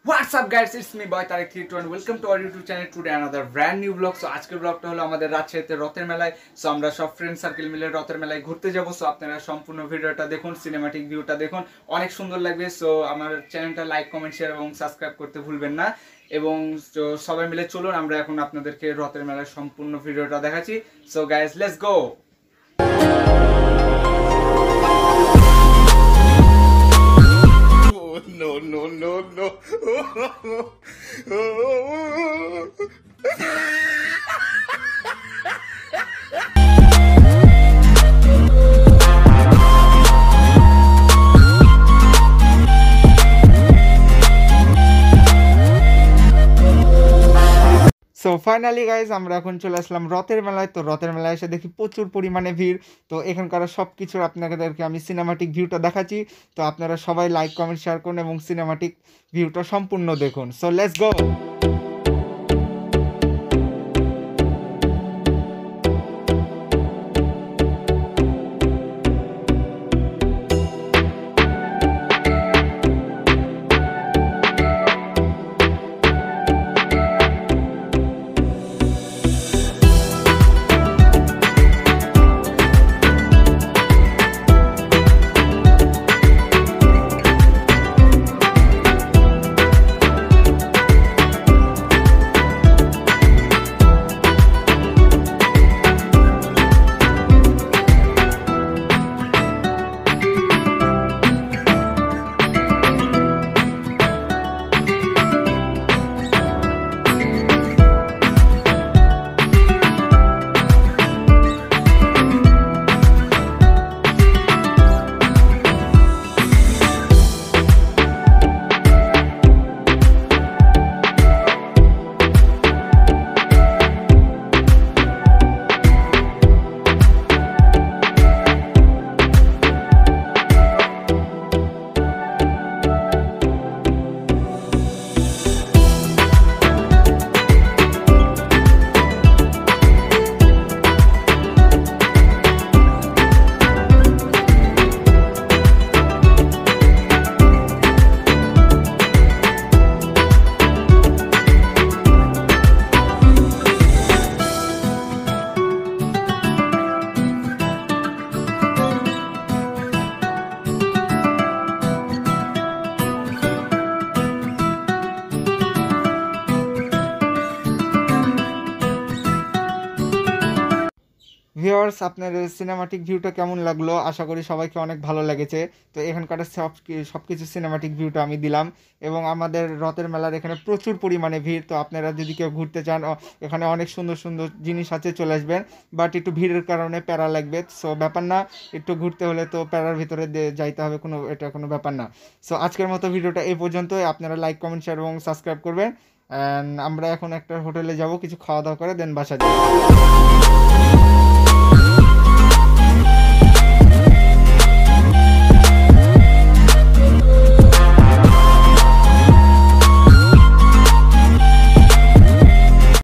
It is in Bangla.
What's up guys, it's me boy Tarek 32 and welcome to our YouTube channel. Today another brand new vlog. So আজকের ব্লগটা হলো আমাদের রাজশাহীতে রথের মেলায়। সো আমরা সব ফ্রেন্ড সার্কেল মিলে রথের মেলায় ঘুরতে যাব। সো আপনারা সম্পূর্ণ ভিডিওটা দেখুন, সিনেম্যাটিক ভিউটা দেখুন, অনেক সুন্দর লাগবে। সো আমার চ্যানেলটা লাইক, কমেন্ট, শেয়ার এবং সাবস্ক্রাইব করতে ভুলবেন না। এবং সবাই মিলে চলুন আমরা এখন আপনাদেরকে রথের মেলার সম্পূর্ণ ভিডিওটা দেখাচ্ছি। So guys, let's go. No. So finally guys আমরা এখন চলে আসলাম রথের মেলায়। তো রথের মেলায় এসে দেখি প্রচুর পরিমাণে ভিড়। তো এখানকার সব কিছুর আপনাদেরকে আমি সিনেমাটিক ভিউটা দেখাচ্ছি। তো আপনারা সবাই লাইক, কমেন্ট, শেয়ার করুন এবং সিনেমাটিক ভিউটা সম্পূর্ণ দেখুন। So let's go. ভিউয়ার্স, আপনার সিনেমাটিক ভিউটা কেমন লাগলো? আশা করি সবাইকে অনেক ভালো লেগেছে। তো এখানকার সব কিছু সিনেমাটিক ভিউটা আমি দিলাম। এবং আমাদের রথের মেলার এখানে প্রচুর পরিমাণে ভিড়। তো আপনারা যদি কেউ ঘুরতে চান, এখানে অনেক সুন্দর সুন্দর জিনিস আছে, চলে আসবেন। বাট একটু ভিড়ের কারণে প্যারা লাগবে। সো ব্যাপার না, একটু ঘুরতে হলে তো প্যারার ভিতরে যাইতে হবে, এটা কোনো ব্যাপার না। সো আজকের মতো ভিডিওটা এই পর্যন্তই। আপনারা লাইক, কমেন্ট, শেয়ার এবং সাবস্ক্রাইব করবেন। অ্যান্ড আমরা এখন একটা হোটেলে যাব, কিছু খাওয়া দাওয়া করে দেন বাসা যাব।